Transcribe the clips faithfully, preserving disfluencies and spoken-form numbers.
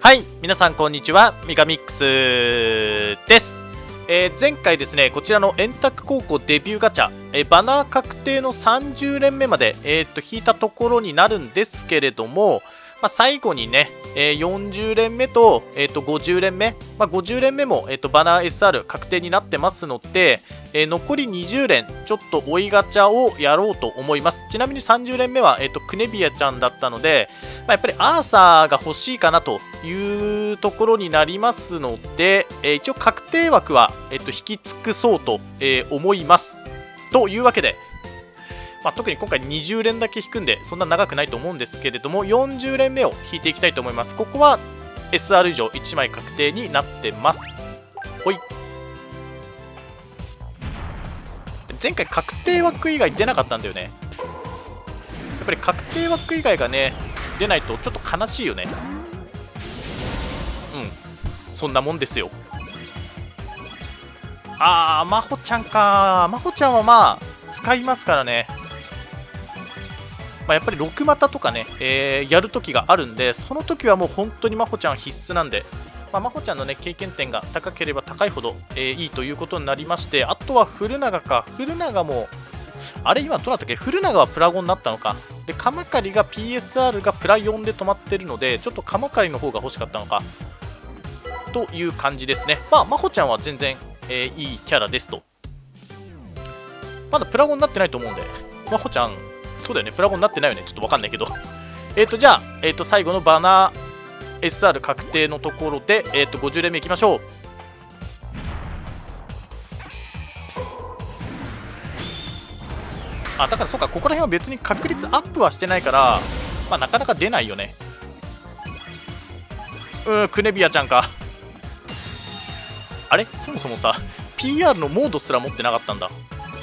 はい、皆さんこんにちは、ミカミックスです。えー、前回ですね、こちらの円卓高校デビューガチャ、えー、バナー確定のさんじゅう連目まで、えー、っと引いたところになるんですけれども、まあ、最後にね、えー、よんじゅう連目と、えー、とごじゅう連目、まあ、ごじゅう連目も、えー、とバナー エスアール 確定になってますので、えー、残りにじゅう連ちょっと追いガチャをやろうと思います。ちなみにさんじゅう連目は、えー、とクネビアちゃんだったので、まあ、やっぱりアーサーが欲しいかなというところになりますので、えー、一応確定枠は、えー、と引き尽くそうと、えー、思います。というわけで、まあ、特に今回にじゅう連だけ引くんでそんな長くないと思うんですけれども、よんじゅう連目を引いていきたいと思います。ここは エスアール 以上いちまい確定になってます。ほい。前回確定枠以外出なかったんだよね。やっぱり確定枠以外がね出ないとちょっと悲しいよね。うん、そんなもんですよ。あー、まほちゃんか。まほちゃんはまあ使いますからね。まあ、やっぱりろく股とかね、えー、やるときがあるんで、その時はもう本当にまほちゃん必須なんで、まあ、まほちゃんのね経験点が高ければ高いほど、えー、いいということになりまして、あとは古長か。古長もあれ今どうなったっけ。古長はプラごになったのか。で鎌刈りが ピーエスアール がプラよんで止まってるので、ちょっと鎌刈りの方が欲しかったのかという感じですね。まあまほちゃんは全然、えー、いいキャラですと。まだプラごになってないと思うんで、まほちゃんそうだよね、プラごになってないよね。ちょっとわかんないけど。えっと、じゃあ、えっと、最後のバナー エスアール 確定のところで、えっと、ごじゅう連目いきましょう。あ、だからそうか、ここら辺は別に確率アップはしてないから、まあ、なかなか出ないよね。うーん、クネビアちゃんか。あれそもそもさ、ピーアール のモードすら持ってなかったんだ。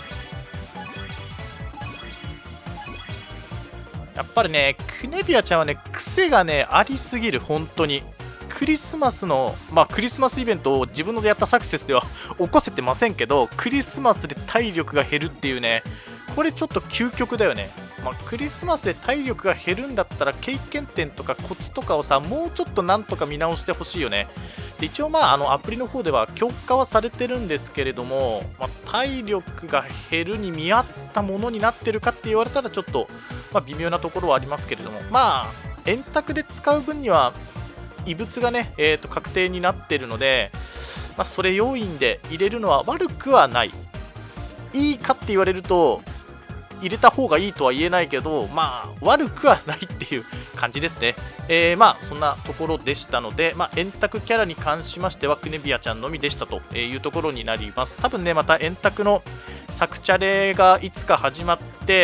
やっぱりね、クネビアちゃんはね、癖がね、ありすぎる、本当に。クリスマスの、まあ、クリスマスイベントを自分のでやったサクセスでは起こせてませんけど、クリスマスで体力が減るっていうね、これちょっと究極だよね。まあ、クリスマスで体力が減るんだったら、経験点とかコツとかをさ、もうちょっとなんとか見直してほしいよね。で一応、まあ、あのアプリの方では強化はされてるんですけれども、まあ、体力が減るに見合ったものになってるかって言われたら、ちょっと、まあ、微妙なところはありますけれども、まあ、円卓で使う分には、異物がね、えー、と確定になっているので、まあ、それ要因で入れるのは悪くはない。いいかって言われると、入れた方がいいとは言えないけど、まあ、悪くはないっていう感じですね。えー、まあ、そんなところでしたので、まあ、円卓キャラに関しましては、クネビアちゃんのみでしたというところになります。多分ね、また円卓のサクチャレがいつか始まって、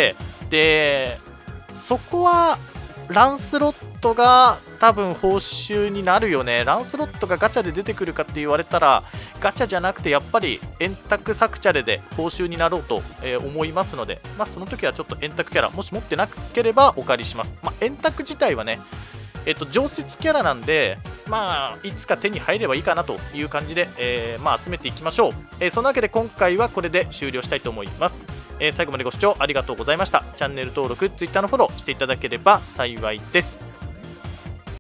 で、そこは、ランスロットが多分報酬になるよね。ランスロットがガチャで出てくるかって言われたら、ガチャじゃなくてやっぱり円卓サクチャレで報酬になろうと思いますので、まあ、その時はちょっと円卓キャラもし持ってなければお借りします。まあ、円卓自体はね、えっと、常設キャラなんで、まあ、いつか手に入ればいいかなという感じで、えーまあ、集めていきましょう。えー、そんなわけで今回はこれで終了したいと思います。えー、最後までご視聴ありがとうございました。チャンネル登録、Twitter のフォローしていただければ幸いです。